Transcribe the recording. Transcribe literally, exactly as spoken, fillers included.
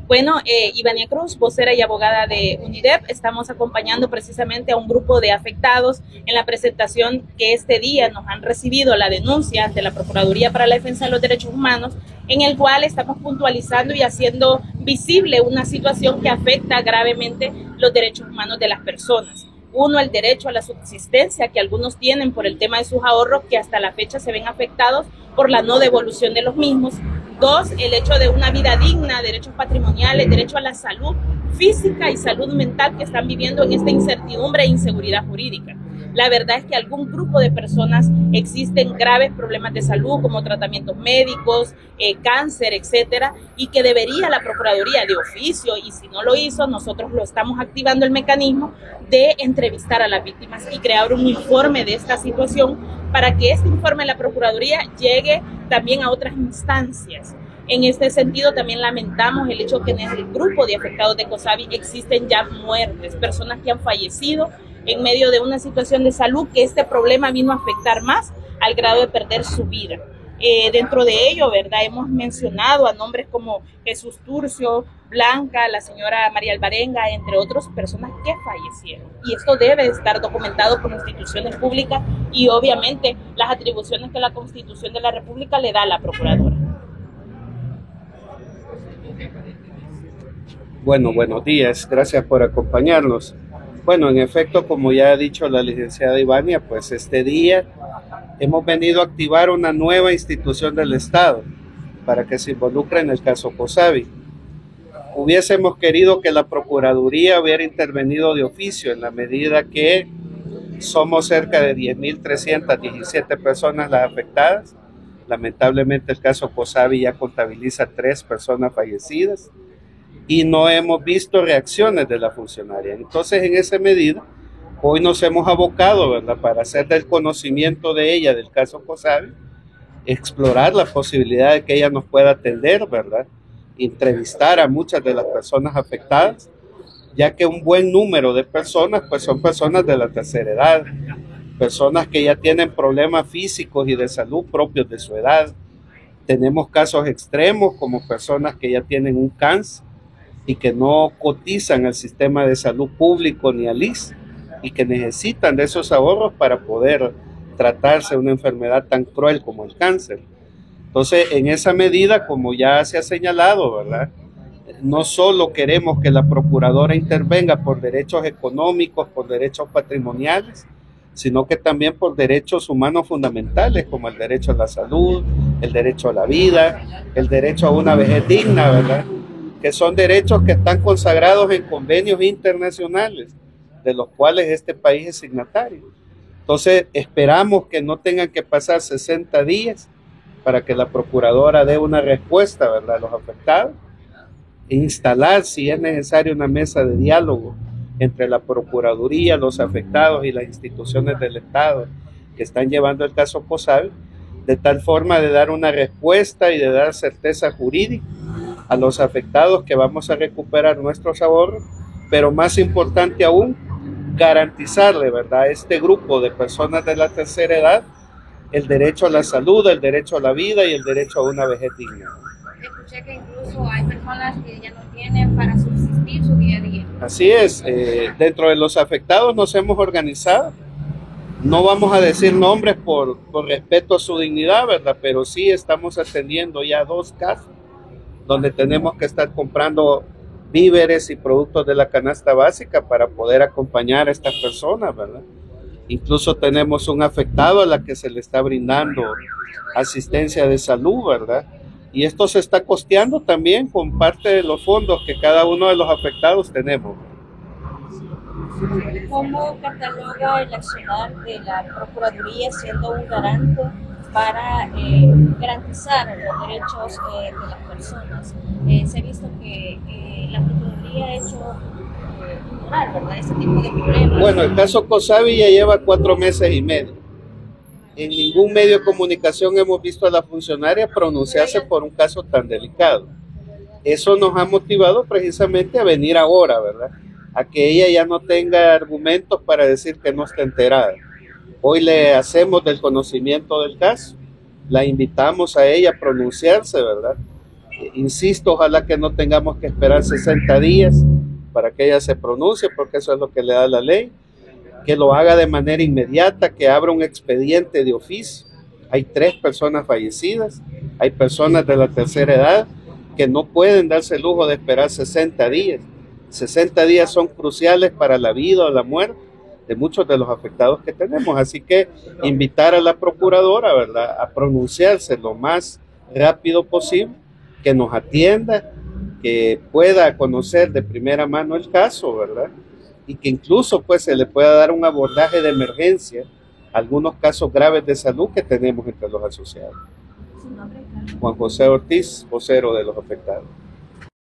Bueno, eh, Ivania Cruz, vocera y abogada de UNIDEP, estamos acompañando precisamente a un grupo de afectados en la presentación que este día nos han recibido la denuncia ante la Procuraduría para la Defensa de los Derechos Humanos, en el cual estamos puntualizando y haciendo visible una situación que afecta gravemente los derechos humanos de las personas. Uno, el derecho a la subsistencia que algunos tienen por el tema de sus ahorros, que hasta la fecha se ven afectados por la no devolución de los mismos. Dos, el hecho de una vida digna, derechos patrimoniales, derecho a la salud física y salud mental que están viviendo en esta incertidumbre e inseguridad jurídica. La verdad es que algún grupo de personas existen graves problemas de salud como tratamientos médicos, eh, cáncer, etcétera, y que debería la Procuraduría de oficio, y si no lo hizo, nosotros lo estamos activando el mecanismo de entrevistar a las víctimas y crear un informe de esta situación para que este informe de la Procuraduría llegue también a otras instancias. En este sentido, también lamentamos el hecho que en el grupo de afectados de COSAVI existen ya muertes, personas que han fallecido en medio de una situación de salud que este problema vino a afectar más al grado de perder su vida. Eh, dentro de ello, ¿verdad? Hemos mencionado a nombres como Jesús Turcio, Blanca, la señora María Alvarenga, entre otras personas que fallecieron. Y esto debe estar documentado por instituciones públicas y obviamente las atribuciones que la Constitución de la República le da a la Procuradora. Bueno, buenos días, gracias por acompañarnos. Bueno, en efecto, como ya ha dicho la licenciada Ivania, pues este día hemos venido a activar una nueva institución del Estado para que se involucre en el caso COSAVI. Hubiésemos querido que la Procuraduría hubiera intervenido de oficio en la medida que somos cerca de diez mil trescientas diecisiete personas las afectadas. Lamentablemente el caso COSAVI ya contabiliza tres personas fallecidas y no hemos visto reacciones de la funcionaria. Entonces, en esa medida, hoy nos hemos abocado, ¿verdad?, para hacer del conocimiento de ella del caso COSAVI, explorar la posibilidad de que ella nos pueda atender, ¿verdad?, entrevistar a muchas de las personas afectadas, ya que un buen número de personas, pues son personas de la tercera edad, personas que ya tienen problemas físicos y de salud propios de su edad. Tenemos casos extremos como personas que ya tienen un cáncer y que no cotizan al sistema de salud público ni al I S S S y que necesitan de esos ahorros para poder tratarse de una enfermedad tan cruel como el cáncer. Entonces, en esa medida, como ya se ha señalado, ¿verdad?, no solo queremos que la Procuradora intervenga por derechos económicos, por derechos patrimoniales, sino que también por derechos humanos fundamentales, como el derecho a la salud, el derecho a la vida, el derecho a una vejez digna, ¿verdad?, que son derechos que están consagrados en convenios internacionales, de los cuales este país es signatario. Entonces, esperamos que no tengan que pasar sesenta días para que la Procuradora dé una respuesta, ¿verdad?, a los afectados, e instalar, si es necesario, una mesa de diálogo entre la Procuraduría, los afectados y las instituciones del Estado que están llevando el caso COSAVI, de tal forma de dar una respuesta y de dar certeza jurídica a los afectados, que vamos a recuperar nuestros ahorros, pero más importante aún, garantizarle, ¿verdad?, a este grupo de personas de la tercera edad el derecho a la salud, el derecho a la vida y el derecho a una vejez digna. Escuché que incluso hay personas que ya no tienen para subsistir su día a día. Así es, eh, dentro de los afectados nos hemos organizado. No vamos a decir nombres por, por respeto a su dignidad, ¿verdad?, pero sí estamos atendiendo ya dos casos donde tenemos que estar comprando víveres y productos de la canasta básica para poder acompañar a estas personas, ¿verdad? Incluso tenemos un afectado a la que se le está brindando asistencia de salud, ¿verdad? Y esto se está costeando también con parte de los fondos que cada uno de los afectados tenemos. ¿Cómo cataloga el accionar de la Procuraduría siendo un garante para eh, garantizar los derechos eh, de las personas? Eh, se ha visto que eh, la Procuraduría ha hecho eh, ignorar, ¿verdad?, ese tipo de problemas. Bueno, el caso COSAVI ya lleva cuatro meses y medio. En ningún medio de comunicación hemos visto a la funcionaria pronunciarse por un caso tan delicado. Eso nos ha motivado precisamente a venir ahora, ¿verdad?, a que ella ya no tenga argumentos para decir que no está enterada. Hoy le hacemos del conocimiento del caso, la invitamos a ella a pronunciarse, ¿verdad?, Insisto, ojalá que no tengamos que esperar sesenta días para que ella se pronuncie, porque eso es lo que le da la ley, que lo haga de manera inmediata, que abra un expediente de oficio. Hay tres personas fallecidas, hay personas de la tercera edad que no pueden darse el lujo de esperar sesenta días. sesenta días son cruciales para la vida o la muerte de muchos de los afectados que tenemos, así que invitar a la procuradora, ¿verdad?, a pronunciarse lo más rápido posible, que nos atienda, que pueda conocer de primera mano el caso, ¿verdad?, y que incluso pues se le pueda dar un abordaje de emergencia a algunos casos graves de salud que tenemos entre los asociados. Juan José Ortiz, vocero de los afectados.